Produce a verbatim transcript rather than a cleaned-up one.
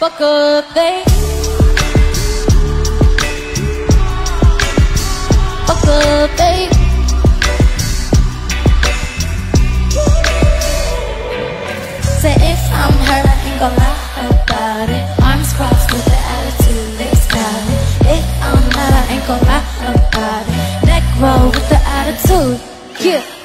fuck up, they fuck up, they say if I'm hurt, I ain't gon' lie about it. Arms crossed with the attitude, lips pouting. If I'm mad, I ain't gon' lie about it. Neck roll with the attitude, yeah.